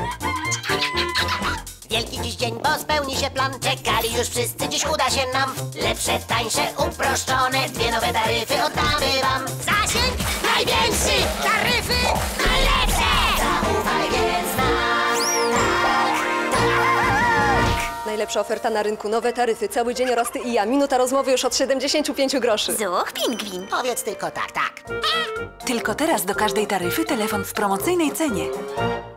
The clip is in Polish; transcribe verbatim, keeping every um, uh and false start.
Wielki dziś dzień, bo spełni się plan. Czekali już wszyscy, dziś uda się nam. Lepsze, tańsze, uproszczone, dwie nowe taryfy oddamy wam. Zasięg największy, taryfy najlepsze. Zaufaj więc nam. Tak, tak. Najlepsza oferta na rynku, nowe taryfy, cały dzień oraz ty i ja. Minuta rozmowy już od siedemdziesięciu pięciu groszy. Zuch, pingwin. Powiedz tylko tak, tak. Tylko teraz do każdej taryfy telefon w promocyjnej cenie.